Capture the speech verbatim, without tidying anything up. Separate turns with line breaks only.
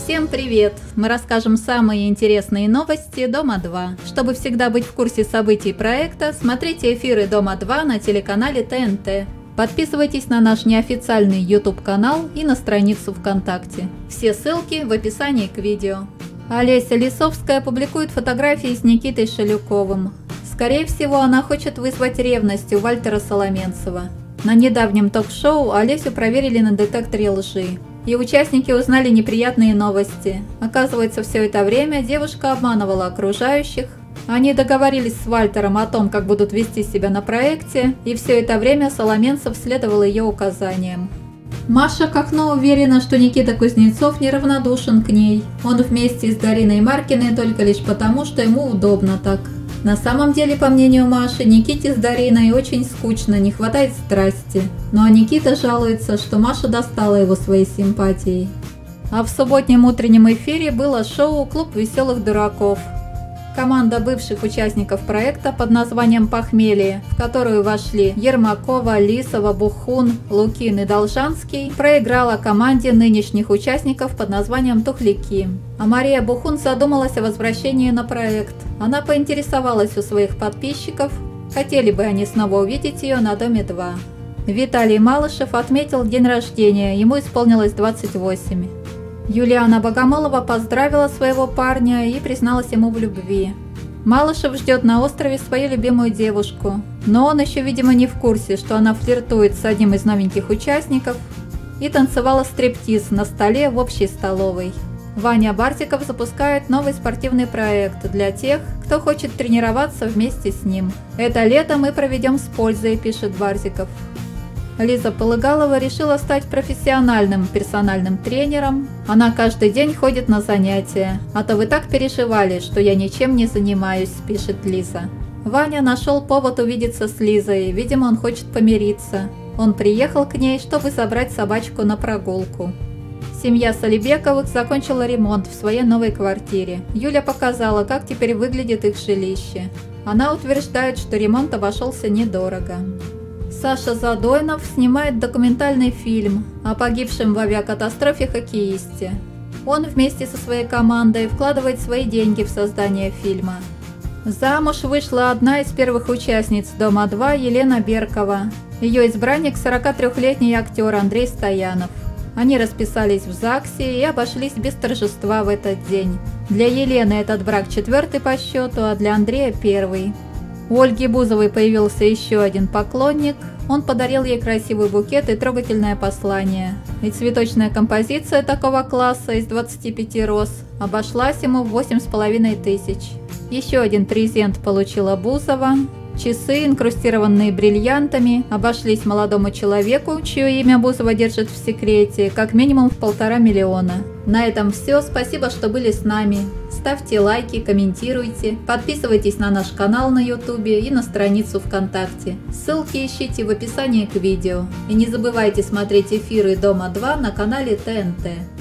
Всем привет! Мы расскажем самые интересные новости Дома два. Чтобы всегда быть в курсе событий проекта, смотрите эфиры Дома два на телеканале Т Н Т. Подписывайтесь на наш неофициальный YouTube канал и на страницу ВКонтакте. Все ссылки в описании к видео. Олеся Лисовская публикует фотографии с Никитой Шелюковым. Скорее всего, она хочет вызвать ревность у Вальтера Соломенцева. На недавнем ток-шоу Олесю проверили на детекторе лжи. И участники узнали неприятные новости. Оказывается, все это время девушка обманывала окружающих. Они договорились с Вальтером о том, как будут вести себя на проекте, и все это время Соломенцев следовал ее указаниям. Маша Кахно уверена, что Никита Кузнецов неравнодушен к ней. Он вместе с Дариной Маркиной только лишь потому, что ему удобно так. На самом деле, по мнению Маши, Никите с Дариной очень скучно, не хватает страсти. Ну а Никита жалуется, что Маша достала его своей симпатией. А в субботнем утреннем эфире было шоу «Клуб веселых дураков». Команда бывших участников проекта под названием «Похмелье», в которую вошли Ермакова, Лисова, Бухун, Лукин и Должанский, проиграла команде нынешних участников под названием «Тухляки». А Мария Бухун задумалась о возвращении на проект. Она поинтересовалась у своих подписчиков, хотели бы они снова увидеть ее на Доме два. Виталий Малышев отметил день рождения, ему исполнилось двадцать восемь. Юлиана Богомолова поздравила своего парня и призналась ему в любви. Малышев ждет на острове свою любимую девушку, но он еще, видимо, не в курсе, что она флиртует с одним из новеньких участников и танцевала стриптиз на столе в общей столовой. Ваня Бартиков запускает новый спортивный проект для тех, кто хочет тренироваться вместе с ним. «Это лето мы проведем с пользой», – пишет Бартиков. Лиза Полыгалова решила стать профессиональным персональным тренером. Она каждый день ходит на занятия. «А то вы так переживали, что я ничем не занимаюсь», – пишет Лиза. Ваня нашел повод увидеться с Лизой, видимо, он хочет помириться. Он приехал к ней, чтобы забрать собачку на прогулку. Семья Солибековых закончила ремонт в своей новой квартире. Юля показала, как теперь выглядит их жилище. Она утверждает, что ремонт обошелся недорого. Саша Задойнов снимает документальный фильм о погибшем в авиакатастрофе хоккеисте. Он вместе со своей командой вкладывает свои деньги в создание фильма. Замуж вышла одна из первых участниц Дома два Елена Беркова. Ее избранник – сорокатрёхлетний актер Андрей Стоянов. Они расписались в ЗАГСе и обошлись без торжества в этот день. Для Елены этот брак четвертый по счету, а для Андрея первый. У Ольги Бузовой появился еще один поклонник. Он подарил ей красивый букет и трогательное послание. И цветочная композиция такого класса из двадцати пяти роз обошлась ему в восемь с половиной тысяч. Еще один презент получила Бузова. Часы, инкрустированные бриллиантами, обошлись молодому человеку, чье имя Бузова держит в секрете, как минимум в полтора миллиона. На этом все. Спасибо, что были с нами. Ставьте лайки, комментируйте, подписывайтесь на наш канал на ютубе и на страницу ВКонтакте. Ссылки ищите в описании к видео. И не забывайте смотреть эфиры Дома два на канале Т Н Т.